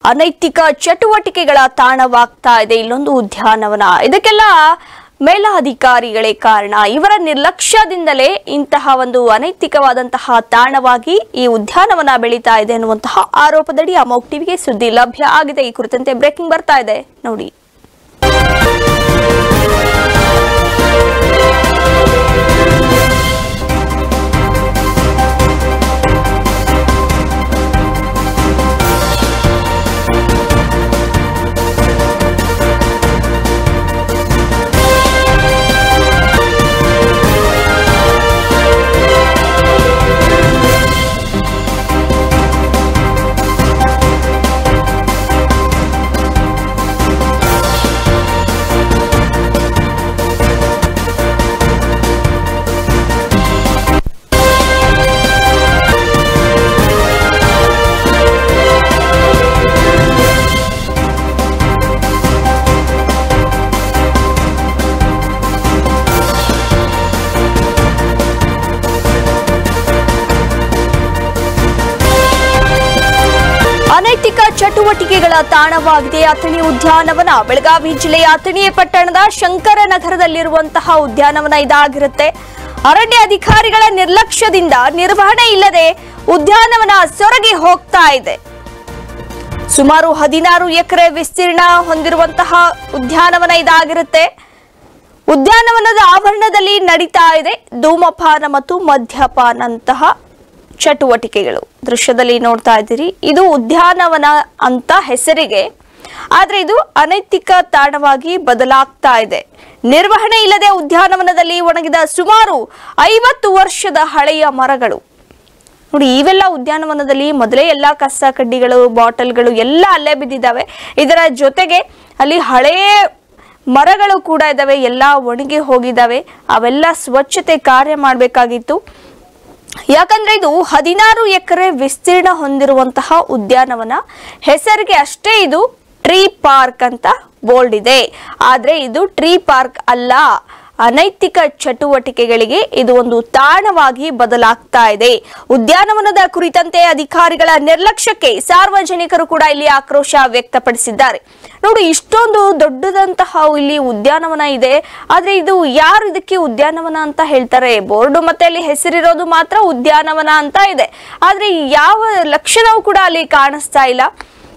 ಅನೈತಿಕ ಚಟುವಟಿಕೆಗಳ ತಾಣವಾಗ್ತಾ ಇದೆ ಇಲ್ಲೊಂದು ಉದ್ಯಾನವನ. ಇದಕ್ಕೆಲ್ಲ ಮೇಲಾಧಿಕಾರಿಗಳೇ ಕಾರಣ. ಇವರ ನಿರ್ಲಕ್ಷ್ಯದಿಂದಲೇ ಇಂತಹ ಒಂದು ಅನೈತಿಕವಾದಂತಹ ತಾಣವಾಗಿ ಈ ಉದ್ಯಾನವನ ಬೆಳೀತಾ ಇದೆ ಅನ್ನುವಂತಹ ಆರೋಪದಡಿ ಅಮೋಘ್ ಟಿವಿಗೆ ಸುದ್ದಿ ಲಭ್ಯ ಆಗಿದೆ. ಈ ಕುರಿತಂತೆ ಬ್ರೇಕಿಂಗ್ ಬರ್ತಾ ಇದೆ ನೋಡಿ. ಅನೈತಿಕ ಚಟುವಟಿಕೆಗಳ ತಾಣವಾಗಿದೆ ಅಥಣಿ ಉದ್ಯಾನವನ. ಬೆಳಗಾವಿ ಜಿಲ್ಲೆಯ ಅಥಣಿ ಪಟ್ಟಣದ ಶಂಕರನಗರದಲ್ಲಿರುವಂತಹ ಉದ್ಯಾನವನ ಇದಾಗಿರುತ್ತೆ. ಅರಣ್ಯ ಅಧಿಕಾರಿಗಳ ನಿರ್ಲಕ್ಷ್ಯದಿಂದ ನಿರ್ವಹಣೆ ಇಲ್ಲದೆ ಉದ್ಯಾನವನ ಸೊರಗಿ ಹೋಗ್ತಾ ಇದೆ. ಸುಮಾರು 16 ಎಕರೆ ವಿಸ್ತೀರ್ಣ ಹೊಂದಿರುವಂತಹ ಉದ್ಯಾನವನ ಇದಾಗಿರುತ್ತೆ. ಉದ್ಯಾನವನದ ಆವರಣದಲ್ಲಿ ನಡೀತಾ ಇದೆ ಧೂಮಪಾನ ಮತ್ತು ಮದ್ಯಪಾನಂತಹ ಚಟುವಟಿಕೆಗಳು. ದೃಶ್ಯದಲ್ಲಿ ನೋಡ್ತಾ ಇದ್ದೀರಿ, ಇದು ಉದ್ಯಾನವನ ಅಂತ ಹೆಸರಿಗೆ, ಆದ್ರೆ ಇದು ಅನೈತಿಕ ತಾಣವಾಗಿ ಬದಲಾಗ್ತಾ ಇದೆ. ನಿರ್ವಹಣೆ ಇಲ್ಲದೆ ಉದ್ಯಾನವನದಲ್ಲಿ ಒಣಗಿದ ಸುಮಾರು 50 ವರ್ಷದ ಹಳೆಯ ಮರಗಳು ನೋಡಿ. ಇವೆಲ್ಲ ಉದ್ಯಾನವನದಲ್ಲಿ ಮೊದಲೇ ಎಲ್ಲ ಕಸ ಕಡ್ಡಿಗಳು, ಬಾಟಲ್ಗಳು ಎಲ್ಲ ಅಲ್ಲೇ ಬಿದ್ದಿದ್ದಾವೆ. ಇದರ ಜೊತೆಗೆ ಅಲ್ಲಿ ಹಳೆಯ ಮರಗಳು ಕೂಡ ಇದಾವೆ, ಎಲ್ಲ ಒಣಗಿ ಹೋಗಿದ್ದಾವೆ. ಅವೆಲ್ಲ ಸ್ವಚ್ಛತೆ ಕಾರ್ಯ ಮಾಡಬೇಕಾಗಿತ್ತು. ಯಾಕಂದ್ರೆ ಇದು 16 ಎಕರೆ ವಿಸ್ತೀರ್ಣ ಹೊಂದಿರುವಂತಹ ಉದ್ಯಾನವನ. ಹೆಸರಿಗೆ ಅಷ್ಟೇ ಇದು ಟ್ರೀ ಪಾರ್ಕ್ ಅಂತ ಬೋರ್ಡ್ ಇದೆ, ಆದ್ರೆ ಇದು ಟ್ರೀ ಪಾರ್ಕ್ ಅಲ್ಲ. ಅನೈತಿಕ ಚಟುವಟಿಕೆಗಳಿಗೆ ಇದು ಒಂದು ತಾಣವಾಗಿ ಬದಲಾಗ್ತಾ ಇದೆ. ಉದ್ಯಾನವನದ ಕುರಿತಂತೆ ಅಧಿಕಾರಿಗಳ ನಿರ್ಲಕ್ಷ್ಯಕ್ಕೆ ಸಾರ್ವಜನಿಕರು ಕೂಡ ಇಲ್ಲಿ ಆಕ್ರೋಶ ವ್ಯಕ್ತಪಡಿಸಿದ್ದಾರೆ. ನೋಡಿ, ಇಷ್ಟೊಂದು ದೊಡ್ಡದಂತಹ ಇಲ್ಲಿ ಉದ್ಯಾನವನ ಇದೆ, ಆದ್ರೆ ಇದು ಯಾರು ಇದಕ್ಕೆ ಉದ್ಯಾನವನ ಅಂತ ಹೇಳ್ತಾರೆ? ಬೋರ್ಡು ಮತ್ತೆ ಅಲ್ಲಿ ಹೆಸರಿರೋದು ಮಾತ್ರ ಉದ್ಯಾನವನ ಅಂತ ಇದೆ, ಆದ್ರೆ ಯಾವ ಲಕ್ಷಣವೂ ಕೂಡ ಅಲ್ಲಿ ಕಾಣಿಸ್ತಾ ಇಲ್ಲ.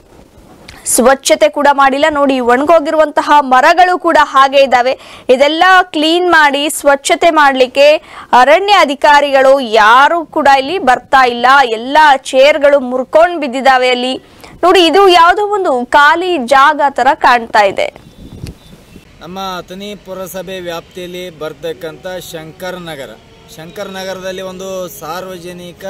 ಸ್ವಚ್ಛತೆ ಕೂಡ ಮಾಡಿಲ್ಲ. ನೋಡಿ, ಒಣಗೋಗಿರುವಂತಹ ಮರಗಳು ಕೂಡ ಹಾಗೆ ಇದ್ದಾವೆ. ಇದೆಲ್ಲ ಕ್ಲೀನ್ ಮಾಡಿ ಸ್ವಚ್ಛತೆ ಮಾಡಲಿಕ್ಕೆ ಅರಣ್ಯ ಅಧಿಕಾರಿಗಳು ಯಾರು ಕೂಡ ಇಲ್ಲಿ ಬರ್ತಾ ಇಲ್ಲ. ಎಲ್ಲ ಚೇರ್ಗಳು ಮುರ್ಕೊಂಡು ಬಿದ್ದಿದ್ದಾವೆ ಅಲ್ಲಿ. ನೋಡಿ, ಇದು ಯಾವುದೋ ಒಂದು ಖಾಲಿ ಜಾಗ ತರ ಕಾಣ್ತಾ ಇದೆ. ನಮ್ಮ ಅಥಣಿ ಪುರಸಭೆ ವ್ಯಾಪ್ತಿಯಲ್ಲಿ ಬರ್ತಕ್ಕಂಥ ಶಂಕರನಗರದಲ್ಲಿ ಒಂದು ಸಾರ್ವಜನಿಕ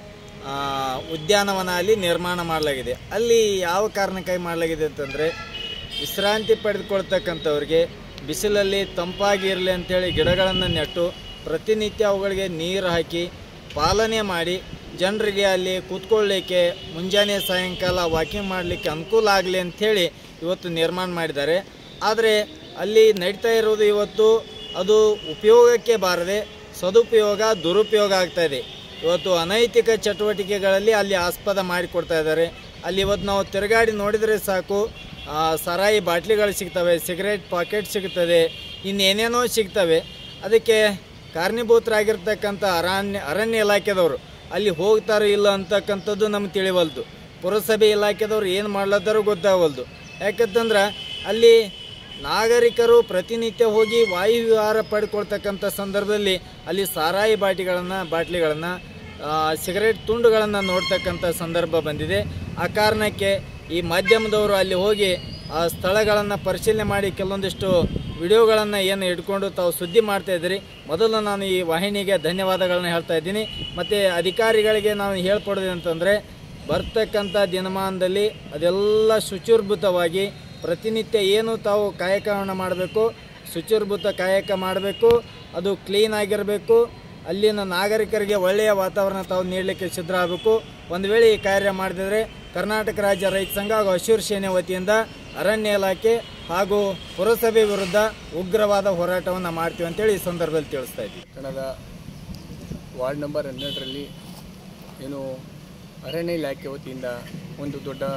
ಉದ್ಯಾನವನ ಅಲ್ಲಿ ನಿರ್ಮಾಣ ಮಾಡಲಾಗಿದೆ. ಅಲ್ಲಿ ಯಾವ ಕಾರಣಕ್ಕಾಗಿ ಮಾಡಲಾಗಿದೆ ಅಂತಂದರೆ, ವಿಶ್ರಾಂತಿ ಪಡೆದುಕೊಳ್ತಕ್ಕಂಥವ್ರಿಗೆ ಬಿಸಿಲಲ್ಲಿ ತಂಪಾಗಿ ಇರಲಿ ಅಂಥೇಳಿ ಗಿಡಗಳನ್ನು ನೆಟ್ಟು ಪ್ರತಿನಿತ್ಯ ಅವುಗಳಿಗೆ ನೀರು ಹಾಕಿ ಪಾಲನೆ ಮಾಡಿ ಜನರಿಗೆ ಅಲ್ಲಿ ಕೂತ್ಕೊಳ್ಳಿಕ್ಕೆ ಮುಂಜಾನೆ ಸಾಯಂಕಾಲ ವಾಕಿಂಗ್ ಮಾಡಲಿಕ್ಕೆ ಅನುಕೂಲ ಆಗಲಿ ಅಂಥೇಳಿ ಇವತ್ತು ನಿರ್ಮಾಣ ಮಾಡಿದ್ದಾರೆ. ಆದರೆ ಅಲ್ಲಿ ನಡೀತಾ ಇರೋದು ಇವತ್ತು ಅದು ಉಪಯೋಗಕ್ಕೆ ಬಾರದೆ ಸದುಪಯೋಗ ದುರುಪಯೋಗ ಆಗ್ತಾಯಿದೆ. ಇವತ್ತು ಅನೈತಿಕ ಚಟುವಟಿಕೆಗಳಲ್ಲಿ ಅಲ್ಲಿ ಆಸ್ಪದ ಮಾಡಿಕೊಡ್ತಾ ಇದ್ದಾರೆ. ಅಲ್ಲಿ ಇವತ್ತು ನಾವು ತಿರುಗಾಡಿ ನೋಡಿದರೆ ಸಾಕು, ಸರಾಯಿ ಬಾಟ್ಲಿಗಳು ಸಿಗ್ತವೆ, ಸಿಗರೇಟ್ ಪಾಕೆಟ್ ಸಿಗ್ತದೆ, ಇನ್ನೇನೇನೋ ಸಿಗ್ತವೆ. ಅದಕ್ಕೆ ಕಾರಣೀಭೂತರಾಗಿರ್ತಕ್ಕಂಥ ಅರಣ್ಯ ಇಲಾಖೆದವರು ಅಲ್ಲಿ ಹೋಗ್ತಾರೋ ಇಲ್ಲ ಅಂತಕ್ಕಂಥದ್ದು ನಮ್ಗೆ ತಿಳಿವಲ್ದು. ಪುರಸಭೆ ಇಲಾಖೆದವ್ರು ಏನು ಮಾಡ್ಲತ್ತಾರೋ ಗೊತ್ತಾಗವಲ್ದು. ಯಾಕಂತಂದ್ರೆ ಅಲ್ಲಿ ನಾಗರಿಕರು ಪ್ರತಿನಿತ್ಯ ಹೋಗಿ ವಾಯು ವಿಹಾರ ಪಡ್ಕೊಳ್ತಕ್ಕಂಥ ಸಂದರ್ಭದಲ್ಲಿ ಅಲ್ಲಿ ಸಾರಾಯಿ ಬಾಟ್ಲಿಗಳನ್ನು ಸಿಗರೇಟ್ ತುಂಡುಗಳನ್ನು ನೋಡ್ತಕ್ಕಂಥ ಸಂದರ್ಭ ಬಂದಿದೆ. ಆ ಕಾರಣಕ್ಕೆ ಈ ಮಾಧ್ಯಮದವರು ಅಲ್ಲಿ ಹೋಗಿ ಆ ಸ್ಥಳಗಳನ್ನು ಪರಿಶೀಲನೆ ಮಾಡಿ ಕೆಲವೊಂದಿಷ್ಟು ವಿಡಿಯೋಗಳನ್ನು ಏನು ಇಟ್ಕೊಂಡು ತಾವು ಸುದ್ದಿ ಮಾಡ್ತಾಯಿದ್ದೀರಿ. ಮೊದಲು ನಾನು ಈ ವಾಹಿನಿಗೆ ಧನ್ಯವಾದಗಳನ್ನ ಹೇಳ್ತಾ ಇದ್ದೀನಿ. ಮತ್ತು ಅಧಿಕಾರಿಗಳಿಗೆ ನಾನು ಹೇಳ್ಕೊಡೋದು ಅಂತಂದರೆ, ಬರ್ತಕ್ಕಂಥ ದಿನಮಾನದಲ್ಲಿ ಅದೆಲ್ಲ ಶುಚಿರ್ಭೂತವಾಗಿ ಪ್ರತಿನಿತ್ಯ ಏನು ತಾವು ಕಾಯಕವನ್ನು ಮಾಡಬೇಕು, ಶುಚಿರ್ಭೂತ ಕಾಯಕ ಮಾಡಬೇಕು, ಅದು ಕ್ಲೀನ್ ಆಗಿರಬೇಕು. ಅಲ್ಲಿನ ನಾಗರಿಕರಿಗೆ ಒಳ್ಳೆಯ ವಾತಾವರಣ ತಾವು ನೀಡಲಿಕ್ಕೆ ಸಿದ್ಧ ಆಗಬೇಕು. ಒಂದು ವೇಳೆ ಈ ಕಾರ್ಯ ಮಾಡಿದರೆ ಕರ್ನಾಟಕ ರಾಜ್ಯ ರೈತ ಸಂಘ ಹಾಗೂ ಹಸಿರು ಸೇನೆ ವತಿಯಿಂದ ಅರಣ್ಯ ಇಲಾಖೆ ಹಾಗೂ ಪುರಸಭೆ ವಿರುದ್ಧ ಉಗ್ರವಾದ ಹೋರಾಟವನ್ನು ಮಾಡ್ತೀವಿ ಅಂತೇಳಿ ಈ ಸಂದರ್ಭದಲ್ಲಿ ತಿಳಿಸ್ತಾ ಇದ್ದೀವಿ. ಕನ್ನಡ ವಾರ್ಡ್ ನಂಬರ್ 12ರಲ್ಲಿ ಏನು ಅರಣ್ಯ ಇಲಾಖೆ ವತಿಯಿಂದ ಒಂದು ದೊಡ್ಡ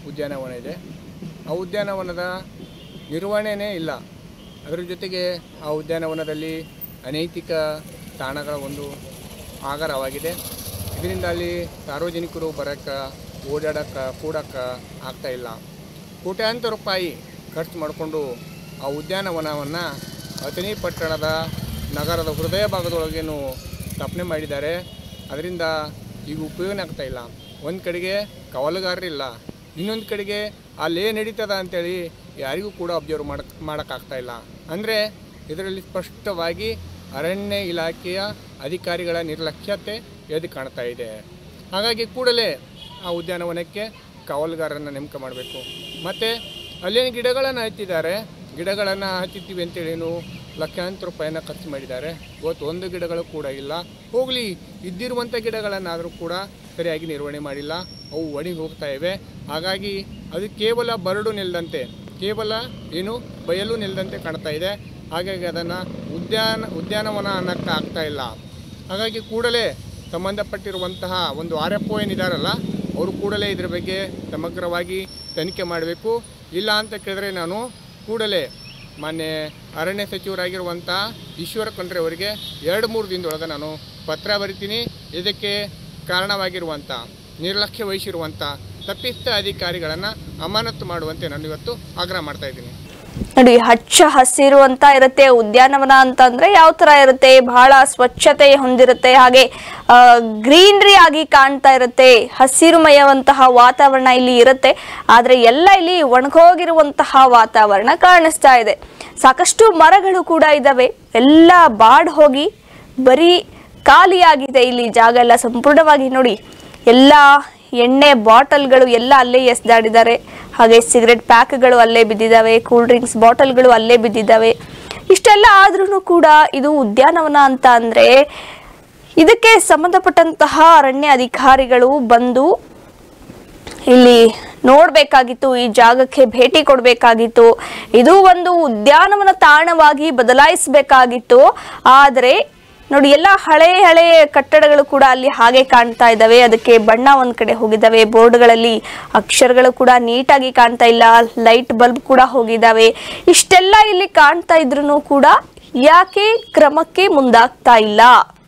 ಉದ್ಯಾನವನ ಇದೆ. ಆ ಉದ್ಯಾನವನದ ನಿರ್ವಹಣೆಯೇ ಇಲ್ಲ. ಅದರ ಜೊತೆಗೆ ಆ ಉದ್ಯಾನವನದಲ್ಲಿ ಅನೈತಿಕ ತಾಣಗಳ ಒಂದು ಆಗರವಾಗಿದೆ. ಇದರಿಂದ ಅಲ್ಲಿ ಸಾರ್ವಜನಿಕರು ಬರೋಕ್ಕೆ ಓಡಾಡೋಕ್ಕೆ ಕೂಡೋಕ್ಕೆ ಆಗ್ತಾಯಿಲ್ಲ. ಕೋಟ್ಯಾಂತರ ರೂಪಾಯಿ ಖರ್ಚು ಮಾಡಿಕೊಂಡು ಆ ಉದ್ಯಾನವನವನ್ನು ಅಥಣಿ ಪಟ್ಟಣದ ನಗರದ ಹೃದಯ ಭಾಗದೊಳಗೇನು ಸ್ಥಾಪನೆ ಮಾಡಿದ್ದಾರೆ. ಅದರಿಂದ ಈಗ ಉಪಯೋಗ ಆಗ್ತಾಯಿಲ್ಲ. ಒಂದು ಕಡೆಗೆ ಕಾವಲುಗಾರರಿಲ್ಲ, ಇನ್ನೊಂದು ಕಡೆಗೆ ಅಲ್ಲೇ ನಡೀತದ ಅಂಥೇಳಿ ಯಾರಿಗೂ ಕೂಡ ಅಬ್ಸರ್ವ್ ಮಾಡೋಕ್ಕಾಗ್ತಾಯಿಲ್ಲ. ಅಂದರೆ ಇದರಲ್ಲಿ ಸ್ಪಷ್ಟವಾಗಿ ಅರಣ್ಯ ಇಲಾಖೆಯ ಅಧಿಕಾರಿಗಳ ನಿರ್ಲಕ್ಷ್ಯತೆ ಎದ್ದು ಕಾಣ್ತಾ ಇದೆ. ಹಾಗಾಗಿ ಕೂಡಲೇ ಆ ಉದ್ಯಾನವನಕ್ಕೆ ಕಾವಲುಗಾರರನ್ನು ನೇಮಕ ಮಾಡಬೇಕು. ಮತ್ತು ಅಲ್ಲೇನು ಗಿಡಗಳನ್ನು ಹಚ್ಚಿದ್ದಾರೆ, ಗಿಡಗಳನ್ನು ಹಚ್ಚಿದ್ದೀವಿ ಅಂತೇಳೇನು ಲಕ್ಷಾಂತರ ರೂಪಾಯಿನ ಖರ್ಚು ಮಾಡಿದ್ದಾರೆ. ಇವತ್ತು ಒಂದು ಗಿಡಗಳು ಕೂಡ ಇಲ್ಲ. ಹೋಗಲಿ, ಇದ್ದಿರುವಂಥ ಗಿಡಗಳನ್ನಾದರೂ ಕೂಡ ಸರಿಯಾಗಿ ನಿರ್ವಹಣೆ ಮಾಡಿಲ್ಲ, ಅವು ಒಣಗಿ ಹೋಗ್ತಾ ಇವೆ. ಹಾಗಾಗಿ ಅದು ಕೇವಲ ಬರಡು ನಿಲ್ಲದಂತೆ, ಕೇವಲ ಬಯಲು ನಿಲ್ಲದಂತೆ ಕಾಣ್ತಾ ಇದೆ. ಹಾಗಾಗಿ ಅದನ್ನು ಉದ್ಯಾನವನ ಅನ್ನೋಕ್ಕೆ ಆಗ್ತಾ ಇಲ್ಲ. ಹಾಗಾಗಿ ಕೂಡಲೇ ಸಂಬಂಧಪಟ್ಟಿರುವಂತಹ ಒಂದು RFO ಏನಿದ್ದಾರಲ್ಲ, ಅವರು ಕೂಡಲೇ ಇದರ ಬಗ್ಗೆ ಸಮಗ್ರವಾಗಿ ತನಿಖೆ ಮಾಡಬೇಕು. ಇಲ್ಲ ಅಂತ ಕೇಳಿದ್ರೆ ನಾನು ಕೂಡಲೇ ಮಾನ್ಯ ಅರಣ್ಯ ಸಚಿವರಾಗಿರುವಂಥ ಈಶ್ವರ ಖಂಡ್ರೆ ಅವರಿಗೆ 2-3 ದಿನದೊಳಗೆ ನಾನು ಪತ್ರ ಬರಿತೀನಿ. ಇದಕ್ಕೆ ಕಾರಣವಾಗಿರುವಂಥ ನಿರ್ಲಕ್ಷ್ಯ ವಹಿಸಿರುವಂಥ ತಪ್ಪಿಸ್ಥ ಅಧಿಕಾರಿಗಳನ್ನು ಅಮಾನತು ಮಾಡುವಂತೆ ನಾನು ಇವತ್ತು ಆಗ್ರಹ ಮಾಡ್ತಾ ಇದ್ದೀನಿ. ನೋಡಿ, ಹಚ್ಚ ಹಸಿರು ಅಂತ ಇರುತ್ತೆ ಉದ್ಯಾನವನ ಅಂತಂದ್ರೆ ಯಾವ ತರ ಇರುತ್ತೆ, ಬಹಳ ಸ್ವಚ್ಛತೆ ಹೊಂದಿರುತ್ತೆ, ಹಾಗೆ ಗ್ರೀನರಿ ಆಗಿ ಕಾಣ್ತಾ ಇರುತ್ತೆ, ಹಸಿರುಮಯವಂತಹ ವಾತಾವರಣ ಇಲ್ಲಿ ಇರುತ್ತೆ. ಆದ್ರೆ ಎಲ್ಲ ಇಲ್ಲಿ ಒಣಗೋಗಿರುವಂತಹ ವಾತಾವರಣ ಕಾಣಿಸ್ತಾ ಇದೆ. ಸಾಕಷ್ಟು ಮರಗಳು ಕೂಡ ಇದಾವೆ, ಎಲ್ಲ ಬಾಡ್ ಹೋಗಿ ಬರೀ ಖಾಲಿಯಾಗಿದೆ. ಇಲ್ಲಿ ಜಾಗ ಎಲ್ಲ ಸಂಪೂರ್ಣವಾಗಿ ನೋಡಿ, ಎಲ್ಲ ಎಣ್ಣೆ ಬಾಟಲ್ಗಳು ಎಲ್ಲ ಅಲ್ಲೇ ಎಸ್ದಾಡಿದ್ದಾರೆ. ಹಾಗೆ ಸಿಗರೆಟ್ ಪ್ಯಾಕ್ಗಳು ಅಲ್ಲೇ ಬಿದ್ದಿದ್ದಾವೆ, ಕೂಲ್ ಡ್ರಿಂಕ್ಸ್ ಬಾಟಲ್ಗಳು ಅಲ್ಲೇ ಬಿದ್ದಿದ್ದಾವೆ. ಇಷ್ಟೆಲ್ಲ ಆದ್ರೂ ಕೂಡ ಇದು ಉದ್ಯಾನವನ ಅಂತ ಅಂದ್ರೆ ಇದಕ್ಕೆ ಸಂಬಂಧಪಟ್ಟಂತಹ ಅರಣ್ಯ ಅಧಿಕಾರಿಗಳು ಬಂದು ಇಲ್ಲಿ ನೋಡ್ಬೇಕಾಗಿತ್ತು, ಈ ಜಾಗಕ್ಕೆ ಭೇಟಿ ಕೊಡಬೇಕಾಗಿತ್ತು, ಇದು ಒಂದು ಉದ್ಯಾನವನ ತಾಣವಾಗಿ ಬದಲಾಯಿಸಬೇಕಾಗಿತ್ತು. ಆದರೆ ನೋಡಿ, ಎಲ್ಲ ಹಳೆ ಕಟ್ಟಡಗಳು ಕೂಡ ಅಲ್ಲಿ ಹಾಗೆ ಕಾಣ್ತಾ ಇದ್ದಾವೆ. ಅದಕ್ಕೆ ಬಣ್ಣ ಒಂದ್ ಕಡೆ ಹೋಗಿದ್ದಾವೆ, ಬೋರ್ಡ್ಗಳಲ್ಲಿ ಅಕ್ಷರಗಳು ಕೂಡ ನೀಟಾಗಿ ಕಾಣ್ತಾ ಇಲ್ಲ, ಲೈಟ್ ಬಲ್ಬ್ ಕೂಡ ಹೋಗಿದ್ದಾವೆ. ಇಷ್ಟೆಲ್ಲ ಇಲ್ಲಿ ಕಾಣ್ತಾ ಇದ್ರೂ ಕೂಡ ಯಾಕೆ ಕ್ರಮಕ್ಕೆ ಮುಂದಾಗ್ತಾ ಇಲ್ಲ,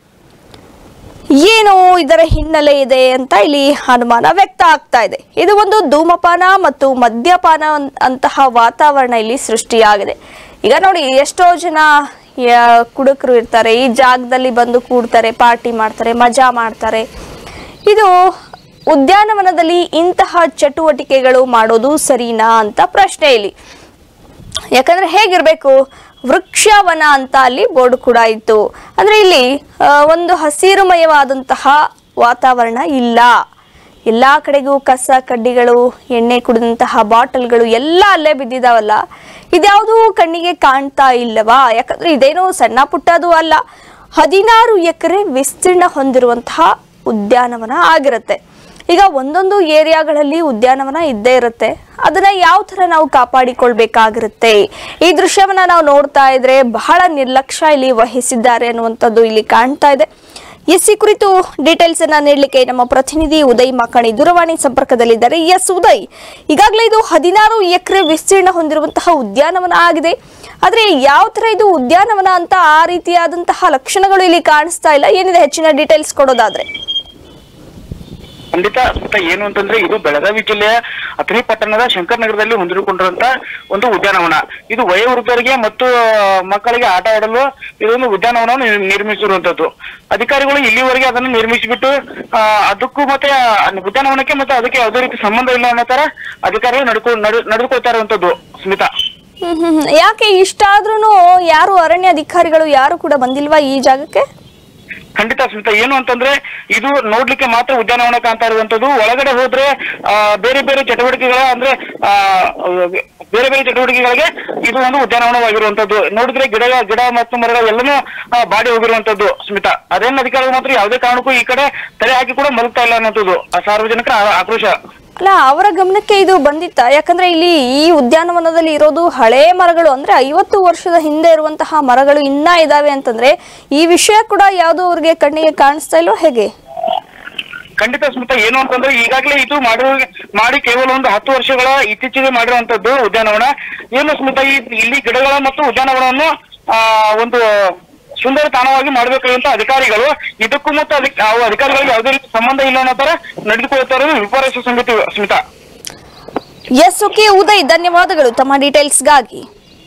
ಏನು ಇದರ ಹಿನ್ನೆಲೆ ಇದೆ ಅಂತ ಇಲ್ಲಿ ಅನುಮಾನ ವ್ಯಕ್ತ ಆಗ್ತಾ ಇದೆ. ಇದು ಒಂದು ಧೂಮಪಾನ ಮತ್ತು ಮದ್ಯಪಾನ ಅಂತಹ ವಾತಾವರಣ ಇಲ್ಲಿ ಸೃಷ್ಟಿಯಾಗಿದೆ. ಈಗ ನೋಡಿ, ಎಷ್ಟೋ ಜನ ಕುಡುಕರು ಇರ್ತಾರೆ, ಈ ಜಾಗದಲ್ಲಿ ಬಂದು ಕೂಡ್ತಾರೆ, ಪಾರ್ಟಿ ಮಾಡ್ತಾರೆ, ಮಜಾ ಮಾಡ್ತಾರೆ. ಇದು ಉದ್ಯಾನವನದಲ್ಲಿ ಇಂತಹ ಚಟುವಟಿಕೆಗಳು ಮಾಡೋದು ಸರಿನಾ ಅಂತ ಪ್ರಶ್ನೆ ಇಲ್ಲಿ. ಯಾಕಂದ್ರೆ ಹೇಗಿರ್ಬೇಕು, ವೃಕ್ಷವನ ಅಂತ ಅಲ್ಲಿ ಬೋರ್ಡ್ ಕೂಡ ಇತ್ತು. ಅಂದ್ರೆ ಇಲ್ಲಿ ಒಂದು ಹಸಿರುಮಯವಾದಂತಹ ವಾತಾವರಣ ಇಲ್ಲ. ಎಲ್ಲಾ ಕಡೆಗೂ ಕಸ ಕಡ್ಡಿಗಳು, ಎಣ್ಣೆ ಕುಡಿದಂತಹ ಬಾಟಲ್ಗಳು ಎಲ್ಲ ಅಲ್ಲೇ ಬಿದ್ದಿದಾವಲ್ಲ, ಇದ್ಯಾವುದು ಕಣ್ಣಿಗೆ ಕಾಣ್ತಾ ಇಲ್ಲವಾ? ಯಾಕಂದ್ರೆ ಇದೇನು ಸಣ್ಣ ಪುಟ್ಟದು ಅಲ್ಲ, 16 ಎಕರೆ ವಿಸ್ತೀರ್ಣ ಹೊಂದಿರುವಂತಹ ಉದ್ಯಾನವನ ಆಗಿರುತ್ತೆ. ಈಗ ಒಂದೊಂದು ಏರಿಯಾಗಳಲ್ಲಿ ಉದ್ಯಾನವನ ಇದ್ದೇ ಇರುತ್ತೆ, ಅದನ್ನ ಯಾವ ತರ ನಾವು ಕಾಪಾಡಿಕೊಳ್ಬೇಕಾಗಿರುತ್ತೆ. ಈ ದೃಶ್ಯವನ್ನ ನಾವು ನೋಡ್ತಾ ಇದ್ರೆ ಬಹಳ ನಿರ್ಲಕ್ಷ್ಯ ಇಲ್ಲಿ ವಹಿಸಿದ್ದಾರೆ ಅನ್ನುವಂಥದ್ದು ಇಲ್ಲಿ ಕಾಣ್ತಾ ಇದೆ. ಈ ಕುರಿತು ಡೀಟೇಲ್ಸ್ ಅನ್ನ ನೀಡಲಿಕ್ಕೆ ನಮ್ಮ ಪ್ರತಿನಿಧಿ ಉದಯ್ ಮಾಕಾಣಿ ದೂರವಾಣಿ ಸಂಪರ್ಕದಲ್ಲಿದ್ದಾರೆ. ಎಸ್ ಉದಯ್, ಈಗಾಗಲೇ ಇದು 16 ಎಕರೆ ವಿಸ್ತೀರ್ಣ ಹೊಂದಿರುವಂತಹ ಉದ್ಯಾನವನ ಆಗಿದೆ. ಆದ್ರೆ ಯಾವ ತರ ಇದು ಉದ್ಯಾನವನ ಅಂತ ಆ ರೀತಿಯಾದಂತಹ ಲಕ್ಷಣಗಳು ಇಲ್ಲಿ ಕಾಣಿಸ್ತಾ ಇಲ್ಲ. ಏನಿದೆ ಹೆಚ್ಚಿನ ಡೀಟೇಲ್ಸ್ ಕೊಡೋದಾದ್ರೆ? ಖಂಡಿತ ಏನು ಅಂತಂದ್ರೆ, ಇದು ಬೆಳಗಾವಿ ಜಿಲ್ಲೆಯ ಅಥಣಿ ಪಟ್ಟಣದ ಶಂಕರ್ ನಗರದಲ್ಲಿ ಹೊಂದಿಕೊಂಡಿರುವಂತ ಒಂದು ಉದ್ಯಾನವನ. ಇದು ವಯೋವೃದ್ಧರಿಗೆ ಮತ್ತು ಮಕ್ಕಳಿಗೆ ಆಟ ಆಡಲು ಇದೊಂದು ಉದ್ಯಾನವನವನ್ನು ನಿರ್ಮಿಸಿರುವಂತದ್ದು. ಅಧಿಕಾರಿಗಳು ಇಲ್ಲಿವರೆಗೆ ಅದನ್ನು ನಿರ್ಮಿಸಿಬಿಟ್ಟು ಅದಕ್ಕೂ ಮತ್ತೆ ಉದ್ಯಾನವನಕ್ಕೆ ಮತ್ತೆ ಅದಕ್ಕೆ ಯಾವುದೇ ರೀತಿ ಸಂಬಂಧ ಇಲ್ಲ ಅನ್ನೋ ತರ ಅಧಿಕಾರಿಗಳು ನಡೆದುಕೊಳ್ತಾ ಇರುವಂತದ್ದು. ಸ್ಮಿತಾ, ಯಾಕೆ ಇಷ್ಟಾದ್ರೂ ಯಾರು ಅರಣ್ಯ ಅಧಿಕಾರಿಗಳು ಯಾರು ಕೂಡ ಬಂದಿಲ್ವಾ ಈ ಜಾಗಕ್ಕೆ? ಖಂಡಿತ ಸ್ಮಿತಾ, ಏನು ಅಂತಂದ್ರೆ ಇದು ನೋಡ್ಲಿಕ್ಕೆ ಮಾತ್ರ ಉದ್ಯಾನವನ ಕಾಣ್ತಾ ಇರುವಂತದ್ದು. ಒಳಗಡೆ ಹೋದ್ರೆ ಬೇರೆ ಬೇರೆ ಚಟುವಟಿಕೆಗಳ ಅಂದ್ರೆ ಬೇರೆ ಬೇರೆ ಚಟುವಟಿಕೆಗಳಿಗೆ ಇದು ಒಂದು ಉದ್ಯಾನವನವಾಗಿರುವಂತದ್ದು. ನೋಡಿದ್ರೆ ಗಿಡ ಮತ್ತು ಮರಗಳು ಎಲ್ಲನೂ ಬಾಡಿ ಹೋಗಿರುವಂತದ್ದು. ಸ್ಮಿತಾ, ಅರಣ್ಯ ಅಧಿಕಾರಿಗಳು ಮಾತ್ರ ಯಾವುದೇ ಕಾರಣಕ್ಕೂ ಈ ಕಡೆ ತಲೆ ಹಾಕಿ ಕೂಡ ಮಲಗ್ತಾ ಇಲ್ಲ ಅನ್ನೋದು ಸಾರ್ವಜನಿಕರ ಆಕ್ರೋಶ. ಅಲ್ಲ, ಅವರ ಗಮನಕ್ಕೆ ಇದು ಬಂದಿತ್ತ? ಯಾಕಂದ್ರೆ ಇಲ್ಲಿ ಈ ಉದ್ಯಾನವನದಲ್ಲಿ ಇರೋದು ಹಳೆ ಮರಗಳು, ಅಂದ್ರೆ 50 ವರ್ಷದ ಹಿಂದೆ ಇರುವಂತಹ ಮರಗಳು ಇನ್ನ ಇದಾವೆ ಅಂತಂದ್ರೆ ಈ ವಿಷಯ ಕೂಡ ಯಾವ್ದು ಅವ್ರಿಗೆ ಕಣ್ಣಿಗೆ ಕಾಣಿಸ್ತಾ ಇಲ್ವೋ ಹೇಗೆ? ಖಂಡಿತ ಸ್ಮಿತಾ, ಏನು ಅಂತಂದ್ರೆ ಈಗಾಗಲೇ ಇದು ಮಾಡಿ ಕೇವಲ ಒಂದು 10 ವರ್ಷಗಳ ಇತ್ತೀಚೆಗೆ ಮಾಡಿರುವಂತದ್ದು ಉದ್ಯಾನವನ. ಏನು ಸ್ಮಿತಾ, ಇಲ್ಲಿ ಗಿಡಗಳ ಮತ್ತು ಉದ್ಯಾನವನವನ್ನು ಒಂದು ಸುಂದರ ತಾಣವಾಗಿ ಮಾಡಬೇಕಾದಂತ ಅಧಿಕಾರಿಗಳು ಇದಕ್ಕೂ ಮತ್ತು ಅಧಿಕಾರಿಗಳಿಗೆ ಯಾವುದೇ ರೀತಿ ಸಂಬಂಧ ಇಲ್ಲ ಅನ್ನೋ ತರ ನಡೆದುಕೊಳ್ತಾ ಇರೋದು ವಿಪರ್ಯಾಸ ಸಂಗತಿ ಸ್ಮಿತಾ. ಎಸ್, ಓಕೆ ಉದಯ್, ಧನ್ಯವಾದಗಳು ತಮ್ಮ ಡೀಟೇಲ್ಸ್ಗಾಗಿ.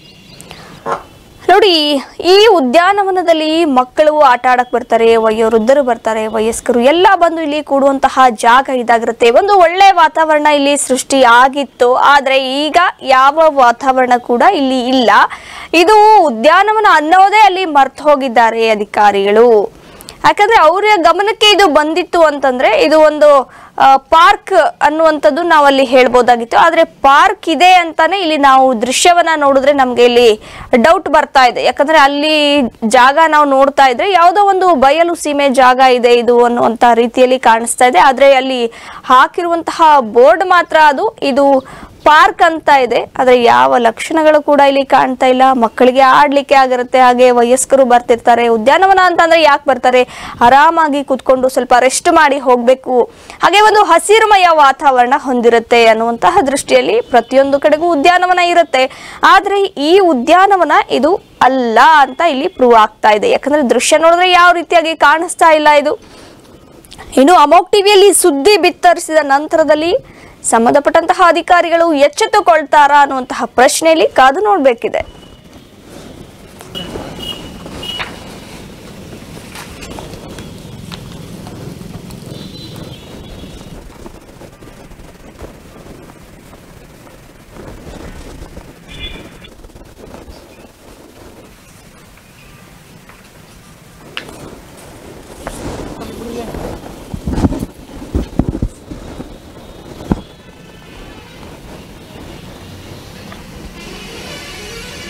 ನೋಡಿ, ಈ ಉದ್ಯಾನವನದಲ್ಲಿ ಮಕ್ಕಳು ಆಟ ಆಡಕ್ ಬರ್ತಾರೆ, ವಯೋವೃದ್ಧರು ಬರ್ತಾರೆ, ವಯಸ್ಕರು ಎಲ್ಲ ಬಂದು ಇಲ್ಲಿ ಕೂಡುವಂತಹ ಜಾಗ ಇದಾಗಿರುತ್ತೆ. ಒಂದು ಒಳ್ಳೆ ವಾತಾವರಣ ಇಲ್ಲಿ ಸೃಷ್ಟಿ ಆಗಿತ್ತು. ಆದ್ರೆ ಈಗ ಯಾವ ವಾತಾವರಣ ಕೂಡ ಇಲ್ಲಿ ಇಲ್ಲ. ಇದು ಉದ್ಯಾನವನ ಅನ್ನೋದೇ ಅಲ್ಲಿ ಮರ್ತು ಹೋಗಿದ್ದಾರೆ ಅಧಿಕಾರಿಗಳು. ಯಾಕಂದ್ರೆ ಅವರ ಗಮನಕ್ಕೆ ಇದು ಬಂದಿತ್ತು ಅಂತಂದ್ರೆ ಇದು ಒಂದು ಪಾರ್ಕ್ ಅನ್ನುವಂಥದ್ದು ನಾವಲ್ಲಿ ಹೇಳ್ಬೋದಾಗಿತ್ತು. ಆದ್ರೆ ಪಾರ್ಕ್ ಇದೆ ಅಂತಾನೆ ಇಲ್ಲಿ ನಾವು ದೃಶ್ಯವನ್ನ ನೋಡಿದ್ರೆ ನಮ್ಗೆ ಇಲ್ಲಿ ಡೌಟ್ ಬರ್ತಾ ಇದೆ. ಯಾಕಂದ್ರೆ ಅಲ್ಲಿ ಜಾಗ ನಾವು ನೋಡ್ತಾ ಇದ್ರೆ ಯಾವುದೋ ಒಂದು ಬಯಲು ಸೀಮೆ ಜಾಗ ಇದೆ ಇದು ಅನ್ನುವಂತ ರೀತಿಯಲ್ಲಿ ಕಾಣಿಸ್ತಾ ಇದೆ. ಆದ್ರೆ ಅಲ್ಲಿ ಹಾಕಿರುವಂತಹ ಬೋರ್ಡ್ ಮಾತ್ರ ಇದು ಪಾರ್ಕ್ ಅಂತ ಇದೆ. ಆದ್ರೆ ಯಾವ ಲಕ್ಷಣಗಳು ಕೂಡ ಇಲ್ಲಿ ಕಾಣ್ತಾ ಇಲ್ಲ. ಮಕ್ಕಳಿಗೆ ಆಡ್ಲಿಕ್ಕೆ ಆಗಿರುತ್ತೆ, ಹಾಗೆ ವಯಸ್ಕರು ಬರ್ತಿರ್ತಾರೆ. ಉದ್ಯಾನವನ ಅಂತಂದ್ರೆ ಯಾಕೆ ಬರ್ತಾರೆ? ಆರಾಮಾಗಿ ಕೂತ್ಕೊಂಡು ಸ್ವಲ್ಪ ರೆಸ್ಟ್ ಮಾಡಿ ಹೋಗ್ಬೇಕು, ಹಾಗೆ ಒಂದು ಹಸಿರುಮಯ ವಾತಾವರಣ ಹೊಂದಿರುತ್ತೆ ಅನ್ನುವಂತಹ ದೃಷ್ಟಿಯಲ್ಲಿ ಪ್ರತಿಯೊಂದು ಕಡೆಗೂ ಉದ್ಯಾನವನ ಇರುತ್ತೆ. ಆದ್ರೆ ಈ ಉದ್ಯಾನವನ ಇದು ಅಲ್ಲ ಅಂತ ಇಲ್ಲಿ ಪ್ರೂವ್ ಆಗ್ತಾ ಇದೆ. ಯಾಕಂದ್ರೆ ದೃಶ್ಯ ನೋಡಿದ್ರೆ ಯಾವ ರೀತಿಯಾಗಿ ಕಾಣಿಸ್ತಾ ಇಲ್ಲ ಇದು. ಇನ್ನು ಅಮೋಘ್ ಟಿವಿಯಲ್ಲಿ ಸುದ್ದಿ ಬಿತ್ತರಿಸಿದ ನಂತರದಲ್ಲಿ ಸಂಬಂಧಪಟ್ಟಂತಹ ಅಧಿಕಾರಿಗಳು ಎಚ್ಚೆತ್ತುಕೊಳ್ತಾರಾ ಅನ್ನುವಂತಹ ಪ್ರಶ್ನೆಯಲ್ಲಿ ಕಾದು ನೋಡ್ಬೇಕಿದೆ.